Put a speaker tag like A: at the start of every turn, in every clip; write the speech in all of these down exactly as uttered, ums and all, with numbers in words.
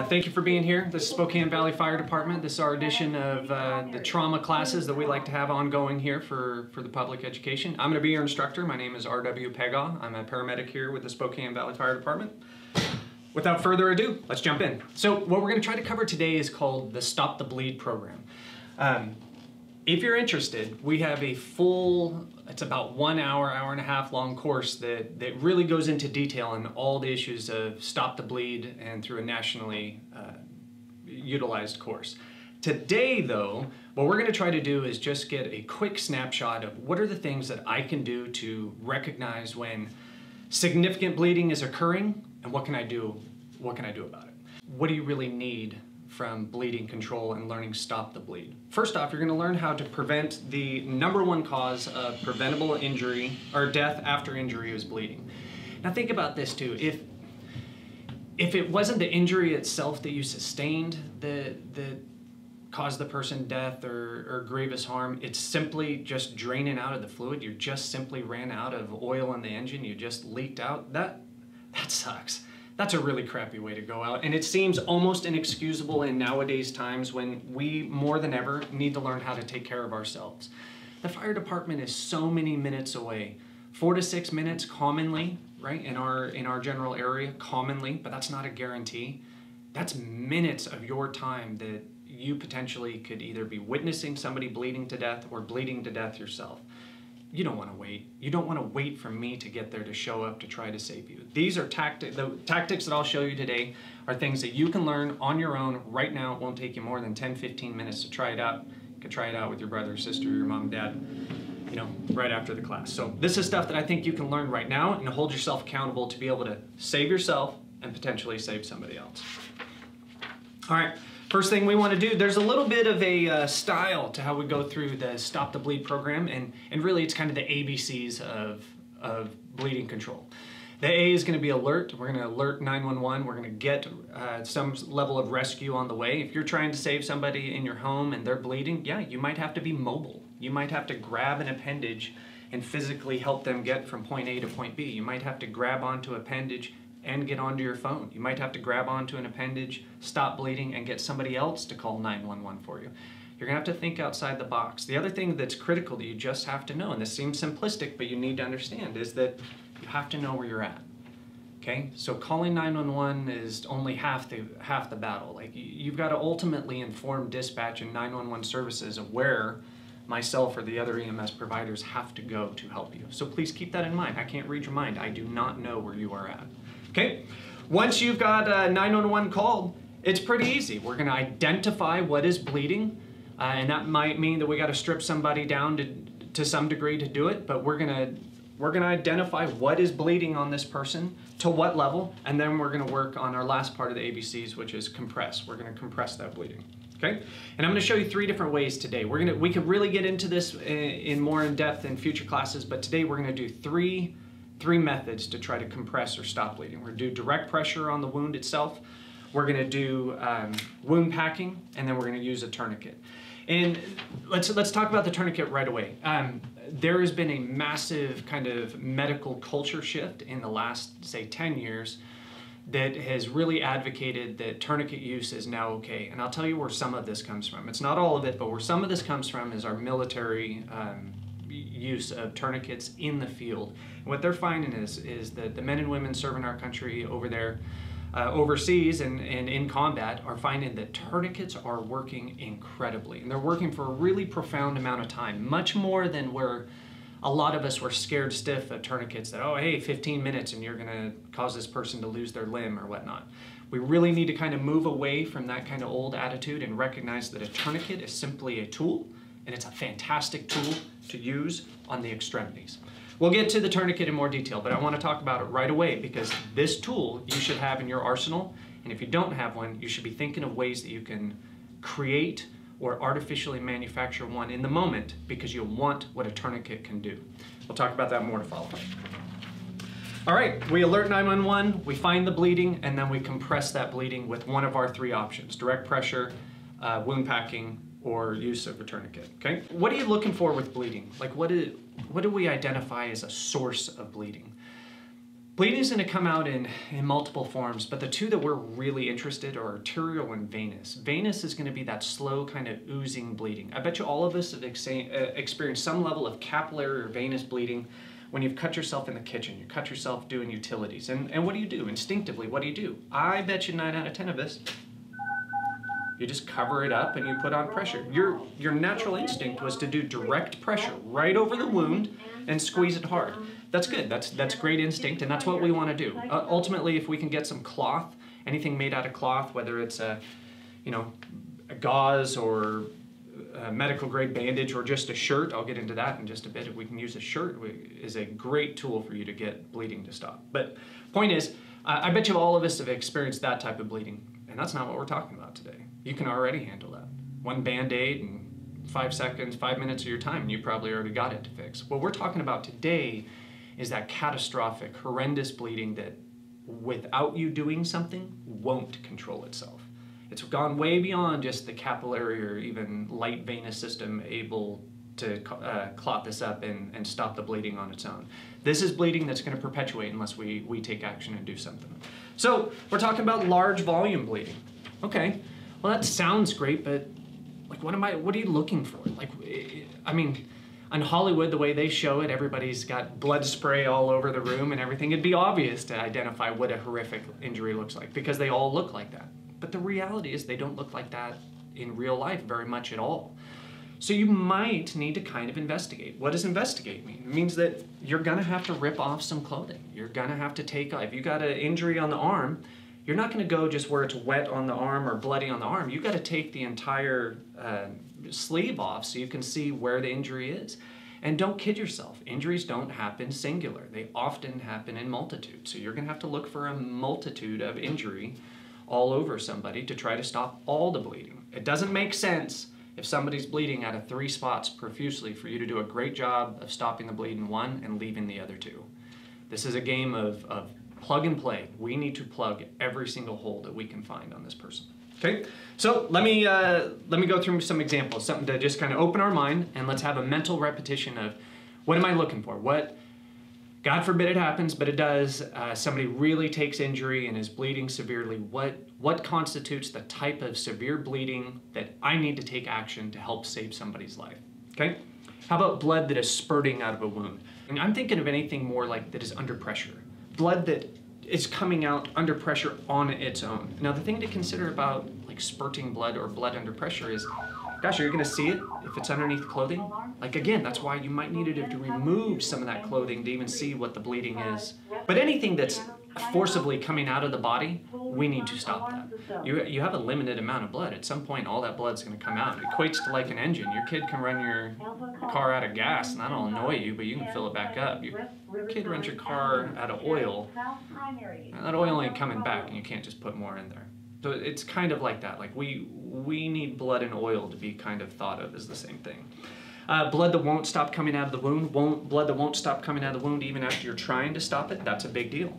A: thank you for being here. This is Spokane Valley Fire Department. This is our edition of uh, the trauma classes that we like to have ongoing here for, for the public education. I'm going to be your instructor. My name is R W Pegau. I'm a paramedic here with the Spokane Valley Fire Department. Without further ado, let's jump in. So what we're going to try to cover today is called the Stop the Bleed program. Um, if you're interested, we have a full, it's about one hour, hour and a half long course that, that really goes into detail on all the issues of Stop the Bleed and through a nationally uh, utilized course. Today though, what we're going to try to do is just get a quick snapshot of what are the things that I can do to recognize when significant bleeding is occurring and what can I do, what can I do about it? What do you really need from bleeding control and learning Stop the Bleed? First off, you're going to learn how to prevent the number one cause of preventable injury or death after injury is bleeding. Now think about this too. If if it wasn't the injury itself that you sustained that that caused the person death or, or grievous harm, it's simply just draining out of the fluid. You just simply ran out of oil in the engine. You just leaked out. That that sucks. That's a really crappy way to go out, and it seems almost inexcusable in nowadays times when we more than ever need to learn how to take care of ourselves. The fire department is so many minutes away, four to six minutes commonly, right, in our in our general area, commonly, but that's not a guarantee. That's minutes of your time that you potentially could either be witnessing somebody bleeding to death or bleeding to death yourself. You don't want to wait. You don't want to wait for me to get there to show up to try to save you. These are tactics, the tactics that I'll show you today are things that you can learn on your own right now. It won't take you more than ten, fifteen minutes to try it out. You can try it out with your brother, sister, your mom, and dad, you know, right after the class. So this is stuff that I think you can learn right now and hold yourself accountable to be able to save yourself and potentially save somebody else. All right. First thing we want to do, there's a little bit of a uh, style to how we go through the Stop the Bleed program, and, and really it's kind of the A B Cs of, of bleeding control. The A is going to be alert. We're going to alert nine one one. We're going to get uh, some level of rescue on the way. If you're trying to save somebody in your home and they're bleeding, yeah, you might have to be mobile. You might have to grab an appendage and physically help them get from point A to point B. You might have to grab onto an appendage and get onto your phone. You might have to grab onto an appendage, stop bleeding, and get somebody else to call nine one one for you. You're gonna have to think outside the box. The other thing that's critical that you just have to know, and this seems simplistic, but you need to understand, is that you have to know where you're at. Okay, so calling nine one one is only half the half the battle. Like, you've got to ultimately inform dispatch and nine one one services of where myself or the other E M S providers have to go to help you. So please keep that in mind. I can't read your mind. I do not know where you are at. Okay, once you've got uh, nine one one called, it's pretty easy. We're gonna identify what is bleeding, uh, and that might mean that we gotta strip somebody down to, to some degree to do it, but we're gonna, we're gonna identify what is bleeding on this person, to what level, and then we're gonna work on our last part of the A B Cs, which is compress. We're gonna compress that bleeding. Okay, and I'm going to show you three different ways today. We're gonna, we could really get into this in, in more in depth in future classes, but today we're going to do three, three methods to try to compress or stop bleeding. We're going to do direct pressure on the wound itself. We're going to do um, wound packing, and then we're going to use a tourniquet. And let's let's talk about the tourniquet right away. Um, there has been a massive kind of medical culture shift in the last, say, ten years. That has really advocated that tourniquet use is now okay. And I'll tell you where some of this comes from. It's not all of it, but where some of this comes from is our military um, use of tourniquets in the field. And what they're finding is, is that the men and women serving our country over there, uh, overseas and, and in combat, are finding that tourniquets are working incredibly. And they're working for a really profound amount of time, much more than where a lot of us were scared stiff of tourniquets that, oh, hey, fifteen minutes and you're gonna cause this person to lose their limb or whatnot. We really need to kind of move away from that kind of old attitude and recognize that a tourniquet is simply a tool, and it's a fantastic tool to use on the extremities. We'll get to the tourniquet in more detail, but I want to talk about it right away because this tool you should have in your arsenal, and if you don't have one, you should be thinking of ways that you can create or artificially manufacture one in the moment because you'll want what a tourniquet can do. We'll talk about that more to follow. All right, we alert nine one one, we find the bleeding, and then we compress that bleeding with one of our three options: direct pressure, uh, wound packing, or use of a tourniquet, okay? What are you looking for with bleeding? Like, what, is, what do we identify as a source of bleeding? Bleeding is going to come out in, in multiple forms, but the two that we're really interested are arterial and venous. Venous is going to be that slow kind of oozing bleeding. I bet you all of us have ex uh, experienced some level of capillary or venous bleeding when you've cut yourself in the kitchen, you cut yourself doing utilities. And, and what do you do? Instinctively, what do you do? I bet you nine out of ten of us, you just cover it up and you put on pressure. Your, your natural instinct was to do direct pressure right over the wound and squeeze it hard. That's good. That's, that's great instinct, and that's what we want to do. Uh, ultimately, if we can get some cloth, anything made out of cloth, whether it's a, you know, a gauze or a medical grade bandage or just a shirt, I'll get into that in just a bit. If we can use a shirt, is a great tool for you to get bleeding to stop. But point is, uh, I bet you all of us have experienced that type of bleeding, and that's not what we're talking about today. You can already handle that. One Band-Aid and five seconds, five minutes of your time, and you probably already got it to fix. What we're talking about today is that catastrophic, horrendous bleeding that, without you doing something, won't control itself. It's gone way beyond just the capillary or even light venous system able to uh, clot this up and, and stop the bleeding on its own. This is bleeding that's going to perpetuate unless we, we take action and do something. So we're talking about large volume bleeding. Okay, well that sounds great, but like what am I, what are you looking for? Like, I mean, in Hollywood, the way they show it, everybody's got blood spray all over the room and everything. It'd be obvious to identify what a horrific injury looks like because they all look like that. But the reality is they don't look like that in real life very much at all. So you might need to kind of investigate. What does investigate mean? It means that you're gonna have to rip off some clothing. You're gonna have to take, if you got an injury on the arm, you're not gonna go just where it's wet on the arm or bloody on the arm. You gotta take the entire uh, sleeve off so you can see where the injury is. And don't kid yourself, injuries don't happen singular. They often happen in multitude. So you're gonna have to look for a multitude of injury all over somebody to try to stop all the bleeding. It doesn't make sense if somebody's bleeding out of three spots profusely for you to do a great job of stopping the bleed in one and leaving the other two. This is a game of, of plug and play. We need to plug every single hole that we can find on this person. Okay, so let me, uh, let me go through some examples, something to just kind of open our mind, and let's have a mental repetition of what am I looking for? What, God forbid it happens, but it does, uh, somebody really takes injury and is bleeding severely. What, what constitutes the type of severe bleeding that I need to take action to help save somebody's life? Okay, how about blood that is spurting out of a wound? And I'm thinking of anything more like that is under pressure. Blood that is coming out under pressure on its own. Now the thing to consider about like spurting blood or blood under pressure is, gosh, are you gonna see it if it's underneath clothing? Like again, that's why you might need to, to remove some of that clothing to even see what the bleeding is. But anything that's forcibly coming out of the body, we need to stop that. You, you have a limited amount of blood. At some point, all that blood's gonna come out. It equates to like an engine. Your kid can run your car out of gas and that'll annoy you, but you can fill it back up. Your kid runs your car out of oil, and that oil ain't coming back and you can't just put more in there. So it's kind of like that. Like we, we need blood and oil to be kind of thought of as the same thing. Uh, blood that won't stop coming out of the wound, won't, blood that won't stop coming out of the wound even after you're trying to stop it, that's a big deal.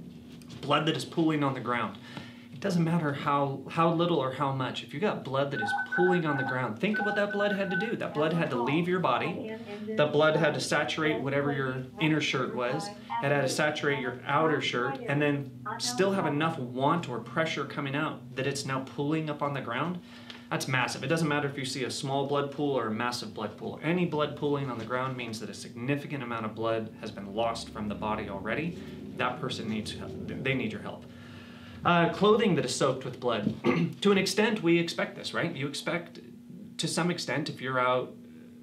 A: Blood that is pooling on the ground. It doesn't matter how, how little or how much. If you got blood that is pooling on the ground, think of what that blood had to do. That blood had to leave your body. That blood had to saturate whatever your inner shirt was. It had to saturate your outer shirt and then still have enough want or pressure coming out that it's now pooling up on the ground. That's massive. It doesn't matter if you see a small blood pool or a massive blood pool. Any blood pooling on the ground means that a significant amount of blood has been lost from the body already. That person needs help. They need your help. Uh, clothing that is soaked with blood. To an extent, we expect this, right? You expect, to some extent, if you're out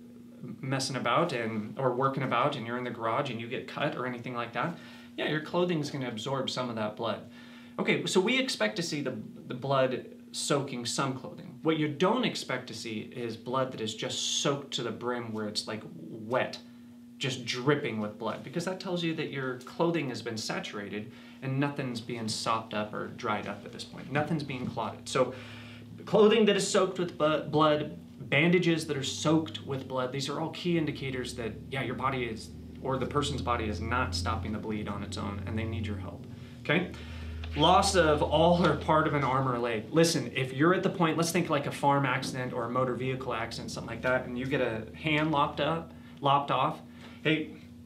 A: messing about and or working about and you're in the garage and you get cut or anything like that, yeah, your clothing is going to absorb some of that blood. Okay, so we expect to see the, the blood soaking some clothing. What you don't expect to see is blood that is just soaked to the brim where it's like wet, just dripping with blood, because that tells you that your clothing has been saturated and nothing's being sopped up or dried up at this point. Nothing's being clotted. So clothing that is soaked with blood, bandages that are soaked with blood, these are all key indicators that, yeah, your body is, or the person's body is not stopping the bleed on its own and they need your help, okay? Loss of all or part of an arm or leg. Listen, if you're at the point, let's think like a farm accident or a motor vehicle accident, something like that, and you get a hand lopped up, lopped off, hey,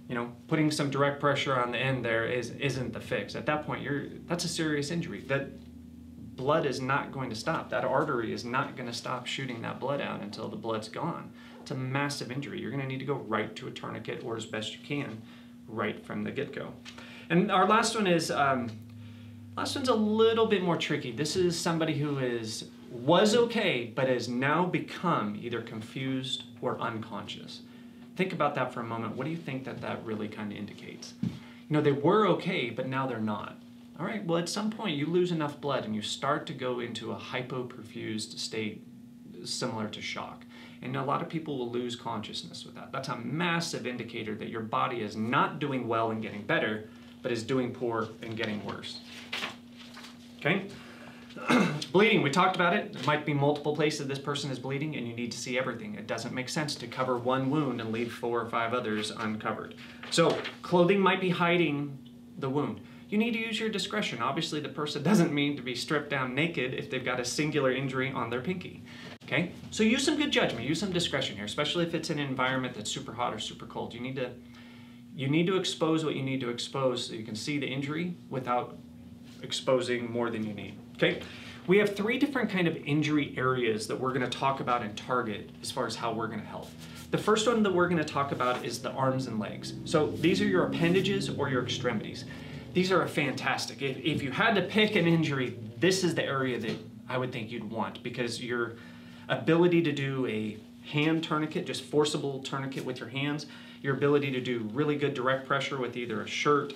A: you know, putting some direct pressure on the end there is, isn't the fix. At that point, you're, that's a serious injury. That blood is not going to stop. That artery is not going to stop shooting that blood out until the blood's gone. It's a massive injury. You're going to need to go right to a tourniquet, or as best you can, right from the get-go. And our last one is, um, last one's a little bit more tricky. This is somebody who is, was okay, but has now become either confused or unconscious. Think about that for a moment. What do you think that that really kind of indicates? You know, they were okay, but now they're not. All right, well, at some point you lose enough blood and you start to go into a hypoperfused state similar to shock. And a lot of people will lose consciousness with that. That's a massive indicator that your body is not doing well and getting better, but is doing poor and getting worse. Okay? Bleeding, we talked about it. There might be multiple places this person is bleeding and you need to see everything. It doesn't make sense to cover one wound and leave four or five others uncovered. So clothing might be hiding the wound. You need to use your discretion. Obviously, the person doesn't mean to be stripped down naked if they've got a singular injury on their pinky. Okay? So use some good judgment, use some discretion here, especially if it's an environment that's super hot or super cold. You need to, you need to expose what you need to expose so you can see the injury without exposing more than you need. Okay? We have three different kind of injury areas that we're going to talk about and target as far as how we're going to help. The first one that we're going to talk about is the arms and legs. So these are your appendages or your extremities. These are fantastic. If, if you had to pick an injury, this is the area that I would think you'd want, because your ability to do a hand tourniquet, just forcible tourniquet with your hands, your ability to do really good direct pressure with either a shirt,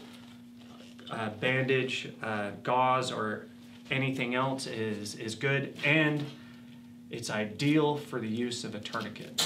A: a bandage, uh, gauze, or anything else is, is good, and it's ideal for the use of a tourniquet.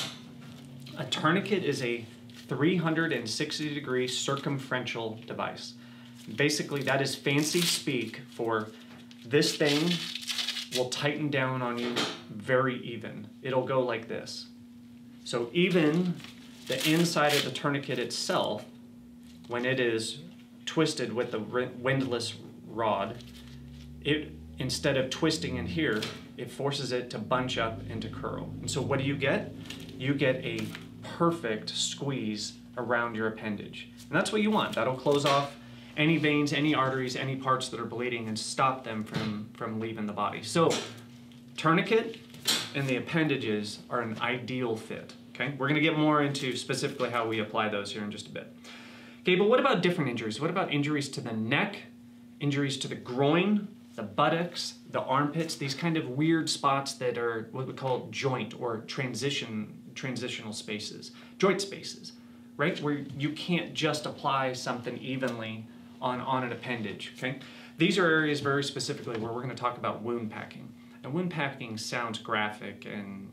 A: A tourniquet is a three hundred sixty degree circumferential device. Basically, that is fancy speak for this thing will tighten down on you very even. It'll go like this. So even the inside of the tourniquet itself, when it is twisted with the windlass rod, it, instead of twisting in here, it forces it to bunch up and to curl. And so what do you get? You get a perfect squeeze around your appendage. And that's what you want. That'll close off any veins, any arteries, any parts that are bleeding and stop them from, from leaving the body. So tourniquet and the appendages are an ideal fit. Okay? We're going to get more into specifically how we apply those here in just a bit. Okay, but what about different injuries? What about injuries to the neck, injuries to the groin, the buttocks, the armpits, these kind of weird spots that are what we call joint or transition, transitional spaces, joint spaces, right? Where you can't just apply something evenly on, on an appendage, okay? These are areas very specifically where we're going to talk about wound packing. And wound packing sounds graphic, and,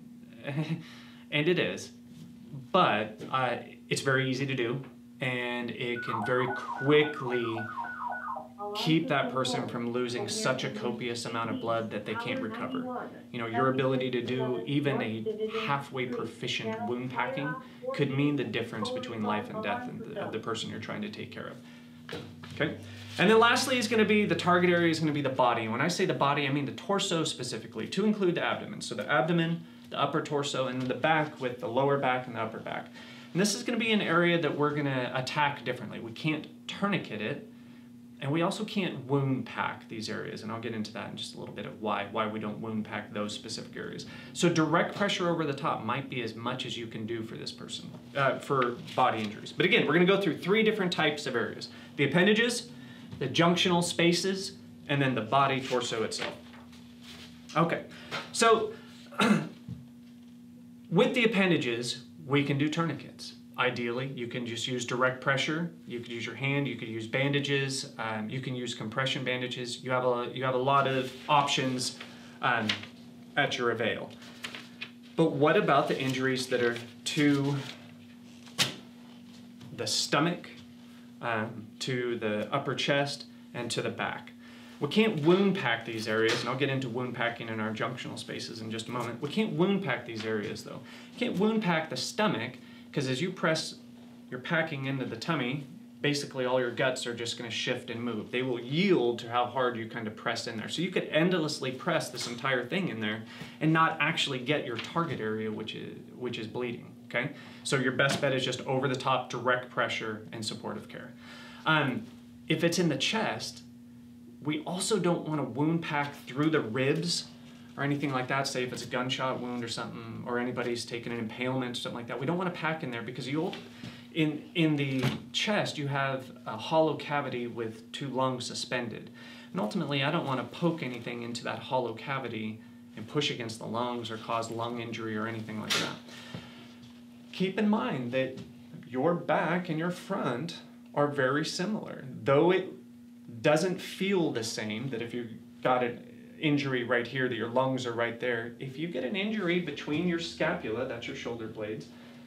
A: and it is, but uh, it's very easy to do, and it can very quickly keep that person from losing such a copious amount of blood that they can't recover. You know, your ability to do even a halfway proficient wound packing could mean the difference between life and death of the, of the person you're trying to take care of. Okay? And then lastly is going to be, the target area is going to be the body. And when I say the body, I mean the torso specifically, to include the abdomen. So the abdomen, the upper torso, and then the back with the lower back and the upper back. And this is going to be an area that we're going to attack differently. We can't tourniquet it, and we also can't wound pack these areas, and I'll get into that in just a little bit of why, why we don't wound pack those specific areas. So direct pressure over the top might be as much as you can do for this person, uh, for body injuries. But again, we're going to go through three different types of areas. The appendages, the junctional spaces, and then the body torso itself. Okay, so with the appendages, we can do tourniquets. Ideally, you can just use direct pressure. You could use your hand. You could use bandages. Um, you can use compression bandages. You have a you have a lot of options um, at your avail. But what about the injuries that are to the stomach, um, to the upper chest, and to the back? We can't wound pack these areas, and I'll get into wound packing in our junctional spaces in just a moment. We can't wound pack these areas, though. You can't wound pack the stomach, because as you press your packing into the tummy, basically all your guts are just going to shift and move. They will yield to how hard you kind of press in there. So you could endlessly press this entire thing in there and not actually get your target area, which is, which is bleeding. okay? So your best bet is just over-the-top direct pressure and supportive care. Um, if it's in the chest, we also don't want to wound pack through the ribs or anything like that. Say if it's a gunshot wound or something, or anybody's taken an impalement or something like that, we don't want to pack in there, because you in in the chest you have a hollow cavity with two lungs suspended, and ultimately I don't want to poke anything into that hollow cavity and push against the lungs or cause lung injury or anything like that. Keep in mind that your back and your front are very similar, though it doesn't feel the same. That if you got an injury right here, that your lungs are right there, if you get an injury between your scapula, that's your shoulder blades,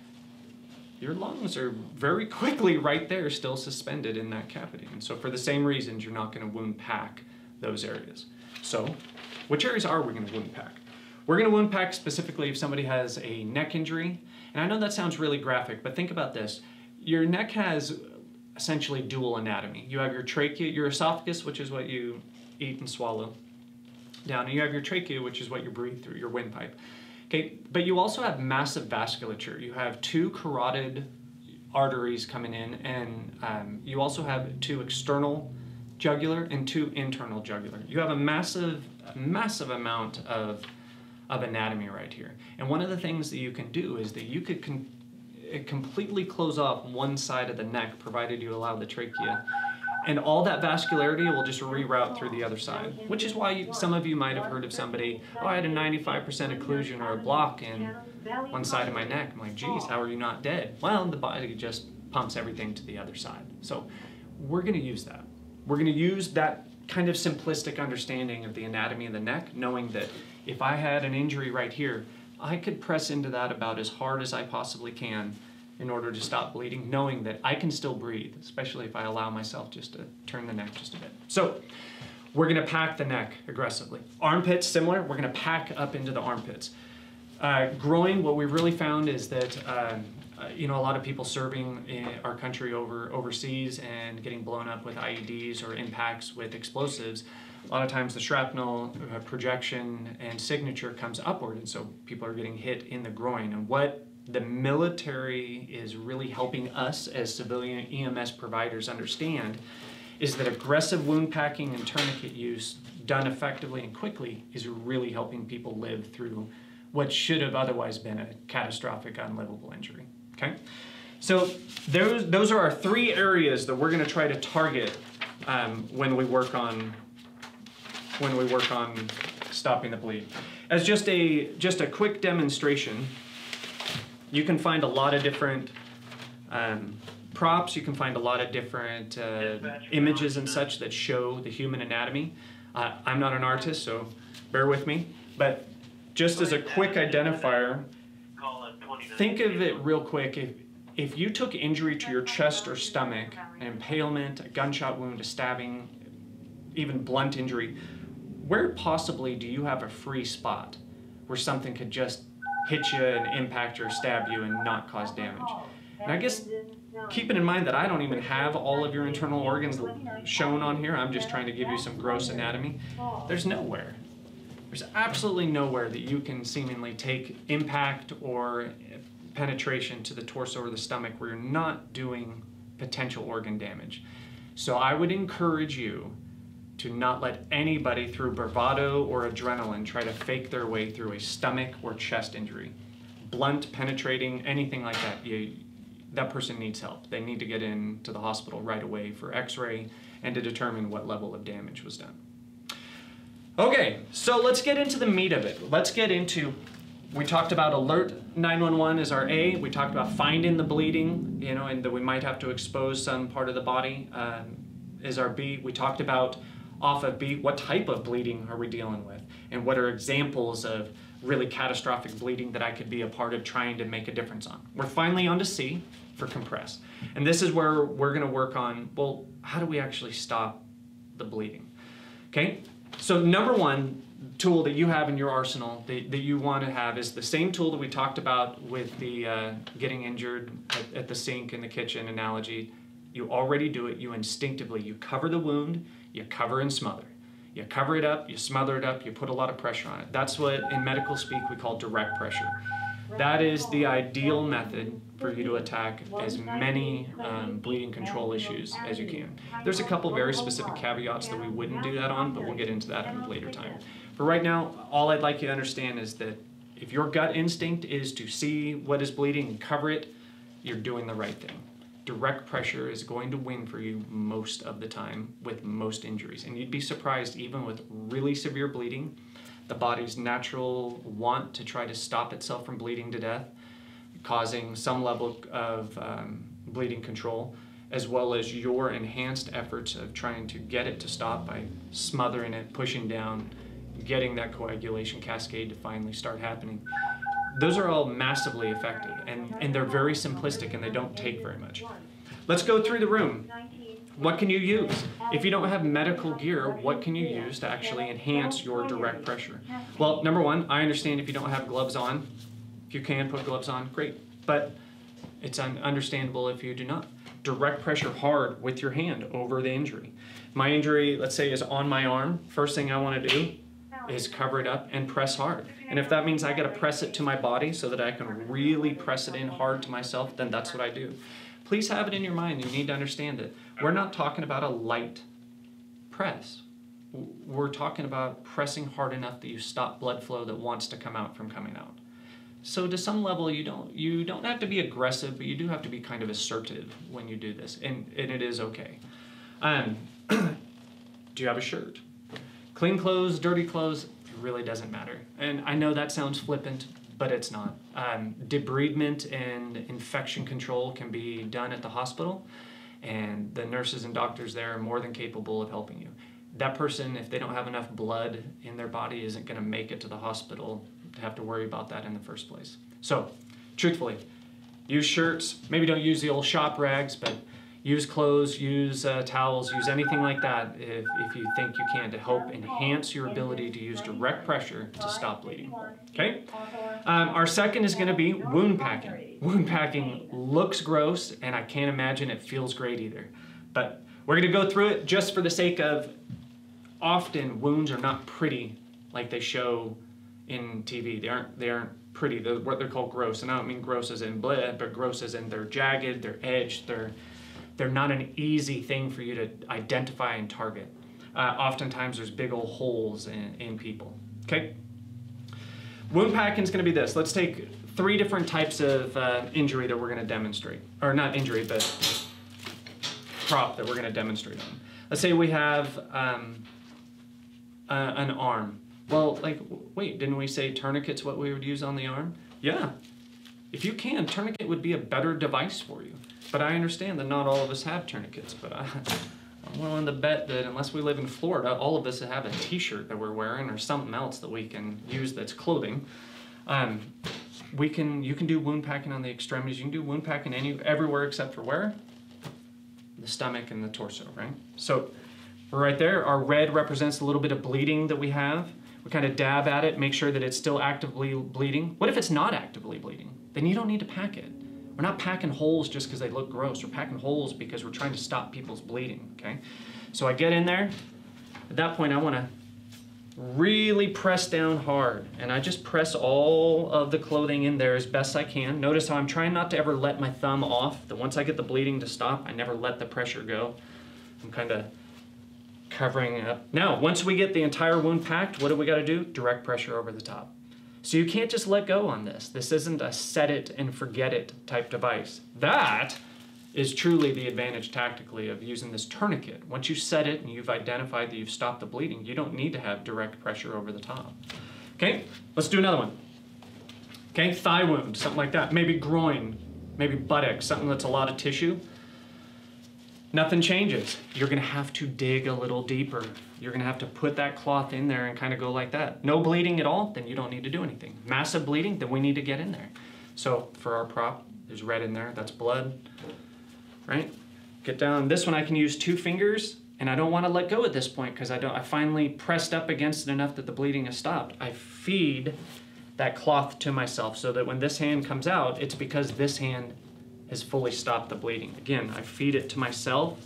A: your lungs are very quickly right there, still suspended in that cavity. And so for the same reasons, you're not going to wound pack those areas. So which areas are we going to wound pack? We're going to wound pack specifically if somebody has a neck injury. And I know that sounds really graphic, but think about this. Your neck has essentially dual anatomy. You have your trachea, your esophagus, which is what you eat and swallow down, and you have your trachea, which is what you breathe through, your windpipe. Okay, but you also have massive vasculature. You have two carotid arteries coming in, and um, you also have two external jugular and two internal jugular. You have a massive, massive amount of, of anatomy right here. And one of the things that you can do is that you could con completely close off one side of the neck, provided you allow the trachea, and all that vascularity will just reroute through the other side, which is why you, some of you might have heard of somebody, oh, I had a ninety-five percent occlusion or a block in one side of my neck. I'm like, geez, how are you not dead? Well, the body just pumps everything to the other side. So we're going to use that. We're going to use that kind of simplistic understanding of the anatomy of the neck, knowing that if I had an injury right here, I could press into that about as hard as I possibly can in order to stop bleeding, knowing that I can still breathe, especially if I allow myself just to turn the neck just a bit. So we're going to pack the neck aggressively. Armpits, similar. We're going to pack up into the armpits. Uh, groin, what we've really found is that uh, uh, you know, a lot of people serving in our country over overseas and getting blown up with I E Ds or impacts with explosives, a lot of times the shrapnel uh, projection and signature comes upward, and so people are getting hit in the groin. And what the military is really helping us as civilian E M S providers understand is that aggressive wound packing and tourniquet use done effectively and quickly is really helping people live through what should have otherwise been a catastrophic, unlivable injury. Okay, so those those are our three areas that we're going to try to target um, when we work on when we work on stopping the bleed. As just a just a quick demonstration, you can find a lot of different um, props. You can find a lot of different uh, images and such that show the human anatomy. Uh, I'm not an artist, so bear with me. But just as a quick identifier, think of it real quick. If, if you took injury to your chest or stomach, an impalement, a gunshot wound, a stabbing, even blunt injury, where possibly do you have a free spot where something could just hit you and impact you or stab you and not cause damage? And I guess keeping in mind that I don't even have all of your internal organs shown on here, I'm just trying to give you some gross anatomy, there's nowhere. There's absolutely nowhere that you can seemingly take impact or penetration to the torso or the stomach where you're not doing potential organ damage. So I would encourage you to not let anybody through bravado or adrenaline try to fake their way through a stomach or chest injury. Blunt, penetrating, anything like that, you, that person needs help. They need to get into the hospital right away for x-ray and to determine what level of damage was done. Okay, so let's get into the meat of it. Let's get into, we talked about alert nine one one as our A. We talked about finding the bleeding, you know, and that we might have to expose some part of the body um, is our B. We talked about off of B, what type of bleeding are we dealing with? And what are examples of really catastrophic bleeding that I could be a part of trying to make a difference on? We're finally on to C for compress. And this is where we're gonna work on, well, how do we actually stop the bleeding? Okay, so number one tool that you have in your arsenal that, that you wanna have is the same tool that we talked about with the uh, getting injured at, at the sink in the kitchen analogy. You already do it, you instinctively, you cover the wound, you cover and smother. You cover it up, you smother it up, you put a lot of pressure on it. That's what in medical speak we call direct pressure. That is the ideal method for you to attack as many um, bleeding control issues as you can. There's a couple very specific caveats that we wouldn't do that on, but we'll get into that at a later time. For right now, all I'd like you to understand is that if your gut instinct is to see what is bleeding and cover it, you're doing the right thing. Direct pressure is going to win for you most of the time with most injuries. And you'd be surprised, even with really severe bleeding, the body's natural want to try to stop itself from bleeding to death, causing some level of um, bleeding control, as well as your enhanced efforts of trying to get it to stop by smothering it, pushing down, getting that coagulation cascade to finally start happening. Those are all massively effective, and, and they're very simplistic, and they don't take very much. Let's go through the room. What can you use? If you don't have medical gear, what can you use to actually enhance your direct pressure? Well, number one, I understand if you don't have gloves on. If you can put gloves on, great. But it's un understandable if you do not. Direct pressure hard with your hand over the injury. My injury, let's say, is on my arm. First thing I want to do is cover it up and press hard. And if that means I got to press it to my body so that I can really press it in hard to myself, then that's what I do. Please have it in your mind. You need to understand it. We're not talking about a light press. We're talking about pressing hard enough that you stop blood flow that wants to come out from coming out. So to some level, you don't you don't have to be aggressive, but you do have to be kind of assertive when you do this, and, and it is okay. Um, do you have a shirt? Clean clothes, dirty clothes, it really doesn't matter. And I know that sounds flippant, but it's not. Um, debridement and infection control can be done at the hospital, and the nurses and doctors there are more than capable of helping you. That person, if they don't have enough blood in their body, isn't going to make it to the hospital to have to worry about that in the first place. So, truthfully, use shirts. Maybe don't use the old shop rags, but use clothes, use uh, towels, use anything like that if, if you think you can to help enhance your ability to use direct pressure to stop bleeding. Okay? Um, our second is going to be wound packing. Wound packing looks gross, and I can't imagine it feels great either. But we're going to go through it just for the sake of often wounds are not pretty like they show in T V. They aren't, they aren't pretty. They're what they're called gross. And I don't mean gross as in bleh, but gross as in they're jagged, they're edged, they're They're not an easy thing for you to identify and target. Uh, oftentimes there's big old holes in, in people, okay? Wound packing is gonna be this. Let's take three different types of uh, injury that we're gonna demonstrate. Or not injury, but prop that we're gonna demonstrate on. Let's say we have um, uh, an arm. Well, like, wait, didn't we say tourniquet's what we would use on the arm? Yeah, if you can, tourniquet would be a better device for you. But I understand that not all of us have tourniquets, but I, I'm willing to bet that unless we live in Florida, all of us have a t-shirt that we're wearing or something else that we can use that's clothing. Um, we can, you can do wound packing on the extremities. You can do wound packing any, everywhere except for where? The stomach and the torso, right? So right there, our red represents a little bit of bleeding that we have. We kind of dab at it, make sure that it's still actively bleeding. What if it's not actively bleeding? Then you don't need to pack it. We're not packing holes just because they look gross. We're packing holes because we're trying to stop people's bleeding, okay? So I get in there. At that point, I want to really press down hard. And I just press all of the clothing in there as best I can. Notice how I'm trying not to ever let my thumb off. That once I get the bleeding to stop, I never let the pressure go. I'm kind of covering it up. Now, once we get the entire wound packed, what do we got to do? Direct pressure over the top. So you can't just let go on this. This isn't a set it and forget it type device. That is truly the advantage tactically of using this tourniquet. Once you set it and you've identified that you've stopped the bleeding, you don't need to have direct pressure over the top. Okay, let's do another one. Okay, thigh wound, something like that. Maybe groin, maybe buttock, something that's a lot of tissue. Nothing changes. You're gonna have to dig a little deeper. You're gonna have to put that cloth in there and kind of go like that. No bleeding at all, then you don't need to do anything. Massive bleeding, then we need to get in there. So for our prop, there's red in there, that's blood, right? Get down, this one I can use two fingers, and I don't wanna let go at this point because I don't. I finally pressed up against it enough that the bleeding has stopped. I feed that cloth to myself so that when this hand comes out, it's because this hand has fully stopped the bleeding. Again, I feed it to myself,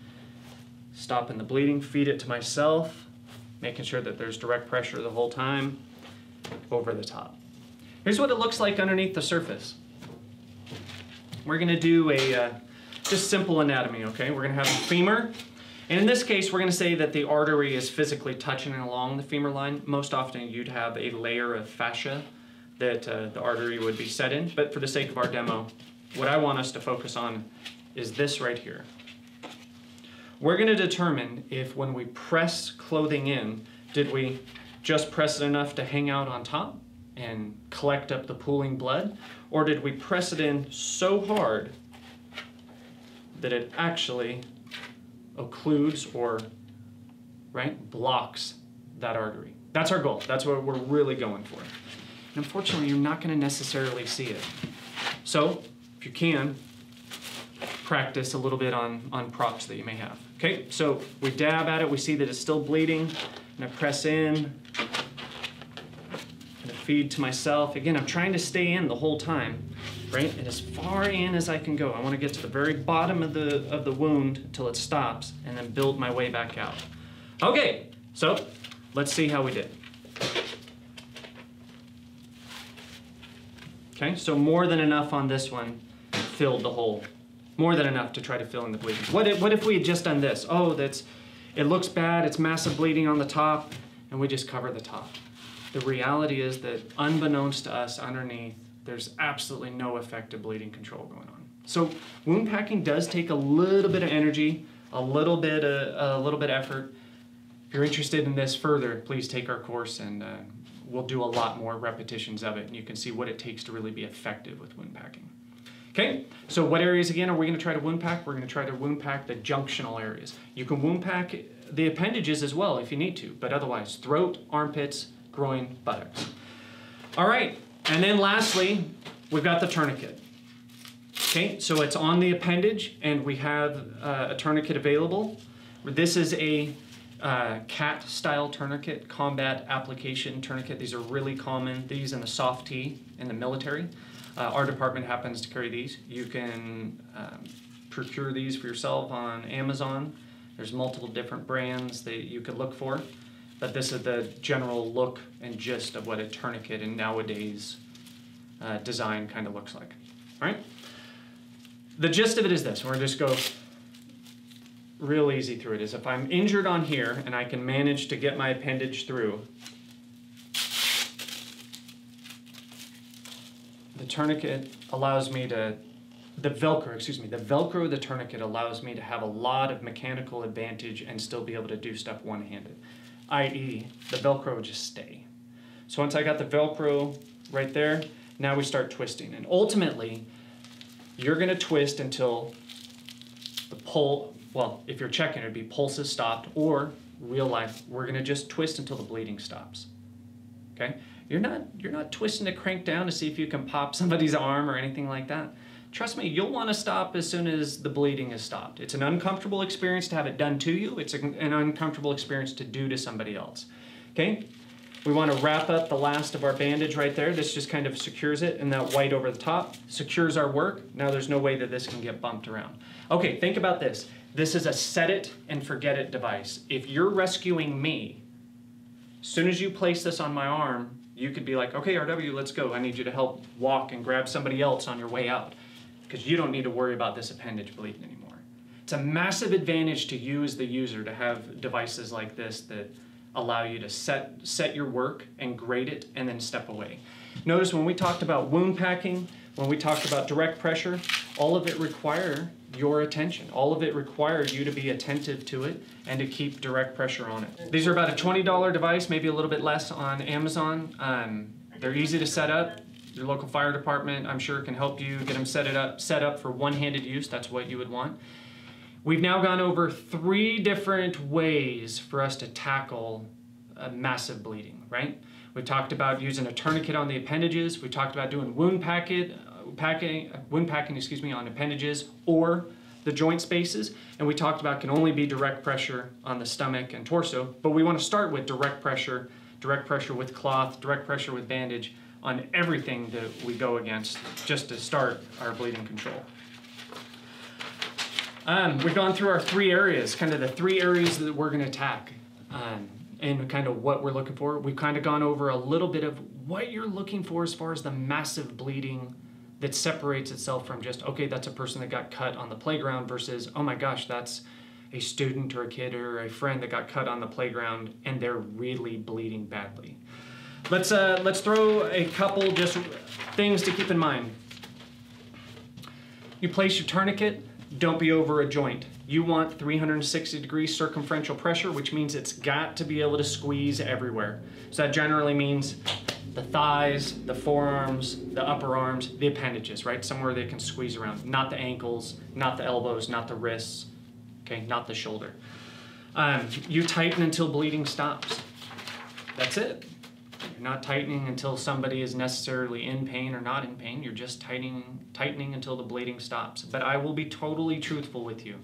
A: stopping the bleeding, feed it to myself, making sure that there's direct pressure the whole time, over the top. Here's what it looks like underneath the surface. We're gonna do a uh, just simple anatomy, okay? We're gonna have a femur. And in this case, we're gonna say that the artery is physically touching along the femur line. Most often you'd have a layer of fascia that uh, the artery would be set in. But for the sake of our demo, what I want us to focus on is this right here. We're gonna determine if when we press clothing in, did we just press it enough to hang out on top and collect up the pooling blood? Or did we press it in so hard that it actually occludes or, right, blocks that artery? That's our goal. That's what we're really going for. And unfortunately, you're not going to necessarily see it. So, if you can, practice a little bit on, on props that you may have. Okay, so we dab at it, we see that it's still bleeding, and I press in, and I feed to myself. Again, I'm trying to stay in the whole time, right? And as far in as I can go. I want to get to the very bottom of the, of the wound until it stops, and then build my way back out. Okay, so let's see how we did. Okay, so more than enough on this one filled the hole. More than enough to try to fill in the bleeding. What if, what if we had just done this? Oh, that's, it looks bad, it's massive bleeding on the top, and we just cover the top. The reality is that unbeknownst to us underneath, there's absolutely no effective bleeding control going on. So wound packing does take a little bit of energy, a little bit of, a little bit of effort. If you're interested in this further, please take our course, and uh, we'll do a lot more repetitions of it, and you can see what it takes to really be effective with wound packing. Okay, so what areas again are we going to try to wound pack? We're going to try to wound pack the junctional areas. You can wound pack the appendages as well if you need to, but otherwise throat, armpits, groin, buttocks. All right, and then lastly, we've got the tourniquet. Okay, so it's on the appendage, and we have uh, a tourniquet available. This is a uh, cat-style tourniquet, combat application tourniquet. These are really common. These in the soft T in the military. Uh, our department happens to carry these. You can um, procure these for yourself on Amazon. There's multiple different brands that you could look for, but this is the general look and gist of what a tourniquet in nowadays uh, design kind of looks like. All right? The gist of it is this. We're going to just go real easy through it. Is if I'm injured on here and I can manage to get my appendage through, the tourniquet allows me to, the Velcro, excuse me, the Velcro of the tourniquet allows me to have a lot of mechanical advantage and still be able to do stuff one-handed, that is the Velcro would just stay. So once I got the Velcro right there, now we start twisting. And ultimately, you're gonna twist until the pull, well, if you're checking, it'd be pulses stopped, or real life, we're gonna just twist until the bleeding stops, okay? You're not, you're not twisting to crank down to see if you can pop somebody's arm or anything like that. Trust me, you'll want to stop as soon as the bleeding is stopped. It's an uncomfortable experience to have it done to you. It's an uncomfortable experience to do to somebody else. Okay? We want to wrap up the last of our bandage right there. This just kind of secures it, and that white over the top secures our work. Now there's no way that this can get bumped around. Okay, think about this. This is a set it and forget it device. If you're rescuing me, as soon as you place this on my arm, you could be like, okay, R W, let's go. I need you to help walk and grab somebody else on your way out, because you don't need to worry about this appendage bleeding anymore. It's a massive advantage to you as the user to have devices like this that allow you to set, set your work and grade it and then step away. Notice when we talked about wound packing, when we talked about direct pressure, all of it require your attention. All of it requires you to be attentive to it and to keep direct pressure on it. These are about a twenty dollar device, maybe a little bit less on Amazon. Um, they're easy to set up. Your local fire department, I'm sure, can help you get them set it up, set up for one-handed use. That's what you would want. We've now gone over three different ways for us to tackle a massive bleeding, right? We talked about using a tourniquet on the appendages. We talked about doing wound packet, uh, packing, uh, wound packing, excuse me, on appendages or the joint spaces. And we talked about can only be direct pressure on the stomach and torso. But we want to start with direct pressure, direct pressure with cloth, direct pressure with bandage on everything that we go against, just to start our bleeding control. Um, we've gone through our three areas, kind of the three areas that we're going to attack. Um, and kind of what we're looking for. We've kind of gone over a little bit of what you're looking for as far as the massive bleeding that separates itself from just, okay, that's a person that got cut on the playground versus, oh my gosh, that's a student or a kid or a friend that got cut on the playground and they're really bleeding badly. Let's, uh, let's throw a couple just things to keep in mind. You place your tourniquet, don't be over a joint. You want three hundred sixty degree circumferential pressure, which means it's got to be able to squeeze everywhere. So that generally means the thighs, the forearms, the upper arms, the appendages, right? Somewhere they can squeeze around. Not the ankles, not the elbows, not the wrists, okay? Not the shoulder. Um, you tighten until bleeding stops. That's it. You're not tightening until somebody is necessarily in pain or not in pain. You're just tightening, tightening until the bleeding stops. But I will be totally truthful with you.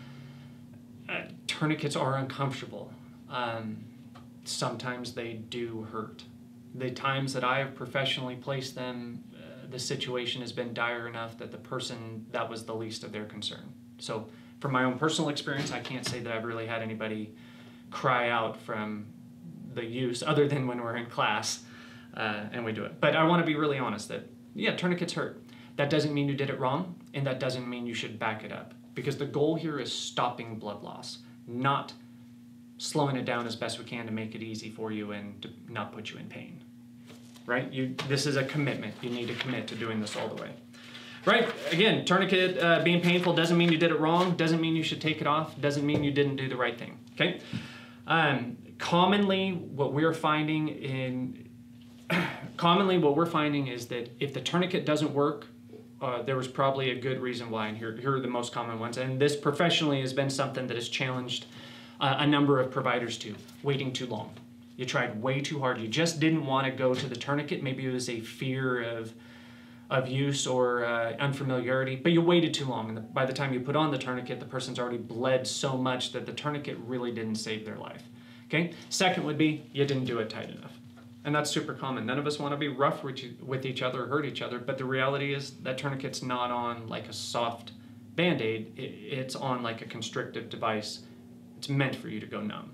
A: Uh, tourniquets are uncomfortable. Um, sometimes they do hurt. The times that I have professionally placed them, uh, the situation has been dire enough that the person, that was the least of their concern. So from my own personal experience, I can't say that I've really had anybody cry out from the use other than when we're in class uh, and we do it. But I want to be really honest that, yeah, tourniquets hurt. That doesn't mean you did it wrong, and that doesn't mean you should back it up. Because the goal here is stopping blood loss, not slowing it down as best we can to make it easy for you and to not put you in pain, right? You, this is a commitment. You need to commit to doing this all the way, right? Again, tourniquet uh, being painful doesn't mean you did it wrong, doesn't mean you should take it off, doesn't mean you didn't do the right thing, okay? Um, commonly, what we're finding in, commonly what we're finding is that if the tourniquet doesn't work, Uh, there was probably a good reason why, and here, here are the most common ones. And this professionally has been something that has challenged uh, a number of providers too, waiting too long. You tried way too hard. You just didn't want to go to the tourniquet. Maybe it was a fear of, of use or uh, unfamiliarity, but you waited too long. And the, by the time you put on the tourniquet, the person's already bled so much that the tourniquet really didn't save their life. Okay? Second would be you didn't do it tight enough. And that's super common. None of us want to be rough with each other or hurt each other, but the reality is that tourniquet's not on like a soft Band-Aid. It's on like a constrictive device. It's meant for you to go numb.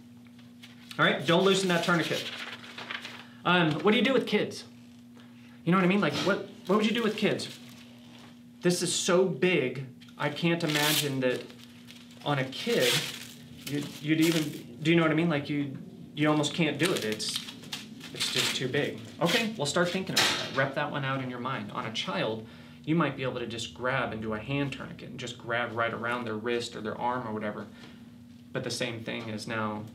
A: All right, don't loosen that tourniquet. Um, what do you do with kids? You know what I mean? Like, what, what would you do with kids? This is so big, I can't imagine that on a kid, you'd, you'd even, do you know what I mean? Like, you, you almost can't do it. It's, It's just too big. Okay, well start thinking about that. Rep that one out in your mind. On a child, you might be able to just grab and do a hand tourniquet and just grab right around their wrist or their arm or whatever. But the same thing is now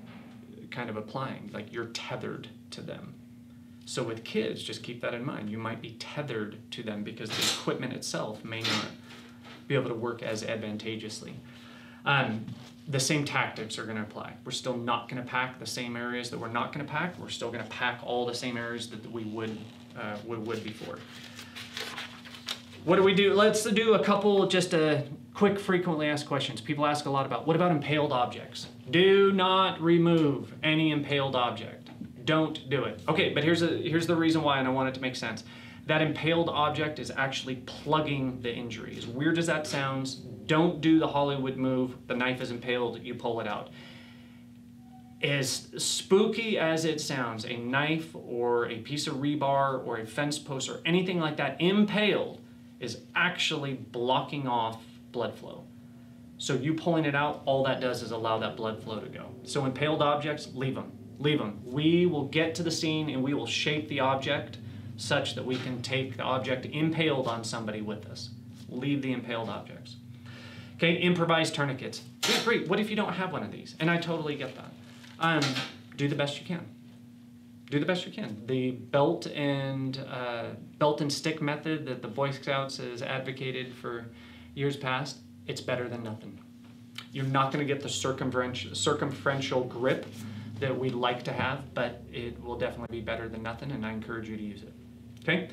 A: kind of applying, like you're tethered to them. So with kids, just keep that in mind. You might be tethered to them because the equipment itself may not be able to work as advantageously. Um, The same tactics are going to apply. We're still not going to pack the same areas that we're not going to pack. We're still going to pack all the same areas that we would, uh, we would before. What do we do? Let's do a couple just a quick frequently asked questions. People ask a lot about, what about impaled objects? Do not remove any impaled object. Don't do it. Okay, but here's, a, here's the reason why, and I want it to make sense. That impaled object is actually plugging the injury. As weird as that sounds, don't do the Hollywood move, the knife is impaled, you pull it out. As spooky as it sounds, a knife or a piece of rebar or a fence post or anything like that impaled is actually blocking off blood flow. So you pulling it out, all that does is allow that blood flow to go. So impaled objects, leave them, leave them. We will get to the scene and we will shape the object such that we can take the object impaled on somebody with us. Leave the impaled objects. Okay, improvised tourniquets. Yeah, great, what if you don't have one of these? And I totally get that. Um, do the best you can. Do the best you can. The belt and, uh, belt and stick method that the Boy Scouts has advocated for years past, it's better than nothing. You're not gonna get the circumferential, circumferential grip that we'd like to have, but it will definitely be better than nothing, and I encourage you to use it. Okay?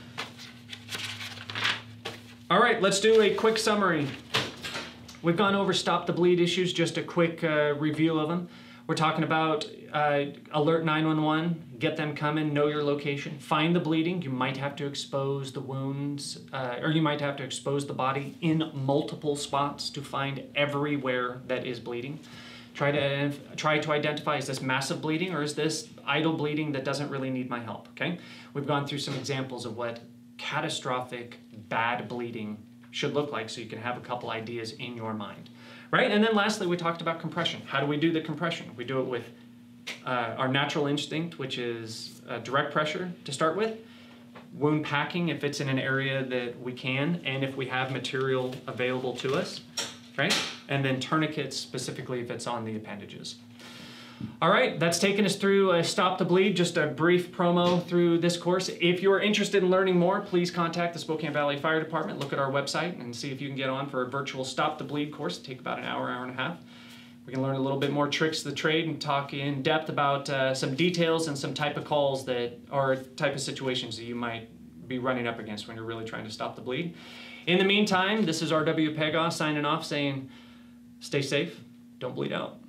A: All right, let's do a quick summary. We've gone over stop the bleed issues, just a quick uh, review of them. We're talking about uh, alert nine one one, get them coming, know your location, find the bleeding. You might have to expose the wounds, uh, or you might have to expose the body in multiple spots to find everywhere that is bleeding. Try to, try to identify, is this massive bleeding or is this idle bleeding that doesn't really need my help, okay? We've gone through some examples of what catastrophic bad bleeding should look like so you can have a couple ideas in your mind, right? And then lastly, we talked about compression. How do we do the compression? We do it with uh, our natural instinct, which is uh, direct pressure to start with, wound packing if it's in an area that we can, and if we have material available to us, right? And then tourniquets specifically if it's on the appendages. All right, that's taken us through a Stop the Bleed, just a brief promo through this course. If you're interested in learning more, please contact the Spokane Valley Fire Department. Look at our website and see if you can get on for a virtual Stop the Bleed course. It'll take about an hour, hour and a half. We can learn a little bit more tricks of the trade and talk in depth about uh, some details and some type of calls that are type of situations that you might be running up against when you're really trying to stop the bleed. In the meantime, this is R W Pegau signing off saying, stay safe, don't bleed out.